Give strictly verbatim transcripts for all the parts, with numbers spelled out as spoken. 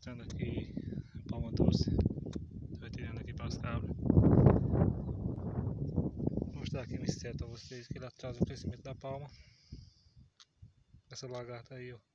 mostrando aqui a palma doce. Estou tirando aqui para as cabras. Vou mostrar aqui um inseto a vocês que ele atrasa o crescimento da palma. Essa lagarta aí, ó.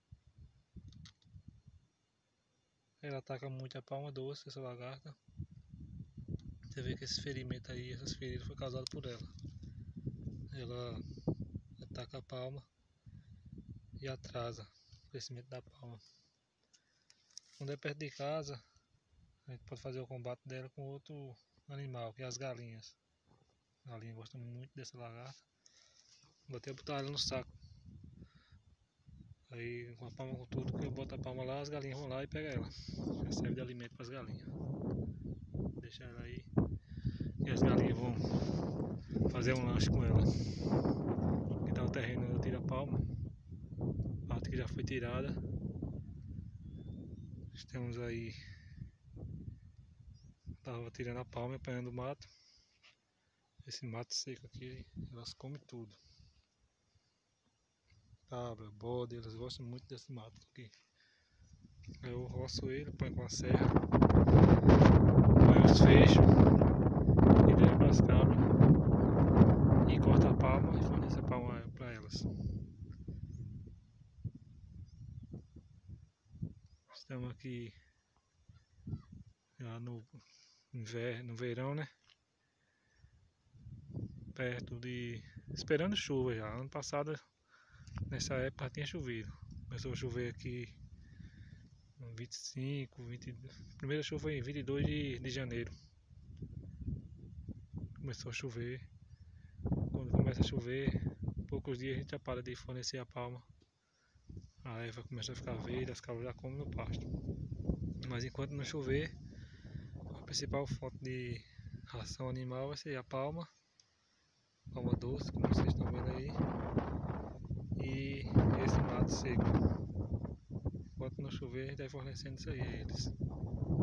Ela ataca muito a palma doce, essa lagarta. Você vê que esse ferimento aí, essas feridas foi causado por ela. Ela ataca a palma e atrasa o crescimento da palma. Quando é perto de casa, a gente pode fazer o combate dela com outro animal, que é as galinhas. A galinha gosta muito dessa lagarta. Vou até botar ela no saco. Aí com a palma com tudo, que eu boto a palma lá, as galinhas vão lá e pegam ela. Já serve de alimento para as galinhas. Deixa ela aí e as galinhas vão fazer um lanche com ela. Aqui tá o terreno, eu tiro a palma. A parte que já foi tirada. Estamos aí. Tava tirando a palma e apanhando o mato. Esse mato seco aqui, elas comem tudo. Cabra, bode, elas gostam muito desse mato aqui. Eu roço ele, ponho com a serra, ponho os feixes e levo para as cabras e corto a palma e forneço a palma para elas. Estamos aqui já no inverno, no verão, né? Perto de... esperando chuva já. Ano passado, nessa época, tinha chovido. Começou a chover aqui no vinte e cinco, vinte... a primeira chuva foi em vinte e dois de, de janeiro. Começou a chover. Quando começa a chover, poucos dias a gente já para de fornecer a palma. A erva começa a ficar verde, as cabras já comem no pasto. Mas enquanto não chover, a principal fonte de ração animal vai ser a palma. Palma doce, como vocês estão vendo aí. E esse mato seco. Enquanto não chover, a gente vai fornecendo isso aí a eles.